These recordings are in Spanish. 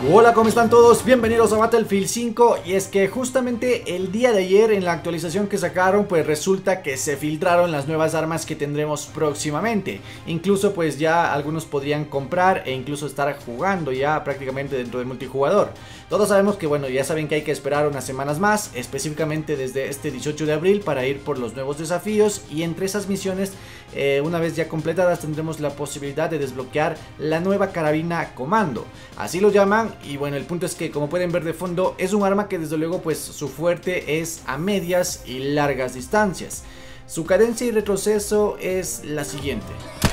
Hola, ¿cómo están todos? Bienvenidos a Battlefield 5. Y es que justamente el día de ayer, en la actualización que sacaron, pues resulta que se filtraron las nuevas armas que tendremos próximamente. Incluso pues ya algunos podrían comprar e incluso estar jugando ya prácticamente dentro del multijugador. Todos sabemos que bueno, ya saben que hay que esperar unas semanas más, específicamente desde este 18 de abril para ir por los nuevos desafíos. Y entre esas misiones, una vez ya completadas, tendremos la posibilidad de desbloquear la nueva carabina comando. Así lo llaman. Y bueno, el punto es que, como pueden ver de fondo, es un arma que desde luego pues su fuerte es a medias y largas distancias. Su cadencia y retroceso es la siguiente.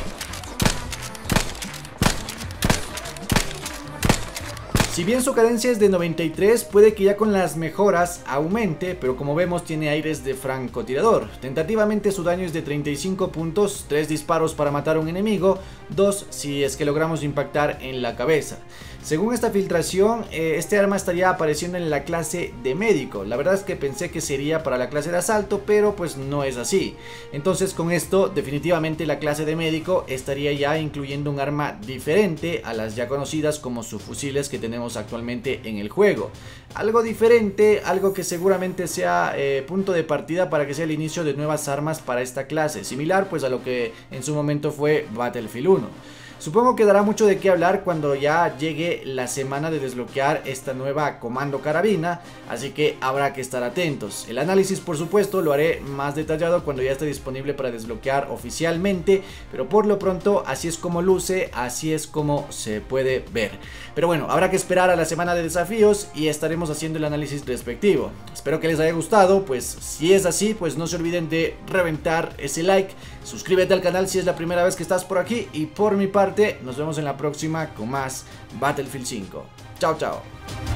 Si bien su cadencia es de 93, puede que ya con las mejoras aumente, pero como vemos tiene aires de francotirador. Tentativamente su daño es de 35 puntos, 3 disparos para matar a un enemigo, 2 si es que logramos impactar en la cabeza. Según esta filtración, este arma estaría apareciendo en la clase de médico. La verdad es que pensé que sería para la clase de asalto, pero pues no es así. Entonces con esto definitivamente la clase de médico estaría ya incluyendo un arma diferente a las ya conocidas como subfusiles que tenemos actualmente en el juego. Algo diferente, algo que seguramente sea punto de partida para que sea el inicio de nuevas armas para esta clase, similar pues a lo que en su momento fue Battlefield 1. Supongo que dará mucho de qué hablar cuando ya llegue la semana de desbloquear esta nueva comando carabina, así que habrá que estar atentos. El análisis, por supuesto, lo haré más detallado cuando ya esté disponible para desbloquear oficialmente, pero por lo pronto así es como luce, así es como se puede ver. Pero bueno, habrá que esperar a la semana de desafíos y estaremos haciendo el análisis respectivo. Espero que les haya gustado, pues si es así, pues no se olviden de reventar ese like, suscríbete al canal si es la primera vez que estás por aquí y por mi parte nos vemos en la próxima con más Battlefield 5. Chao, chao.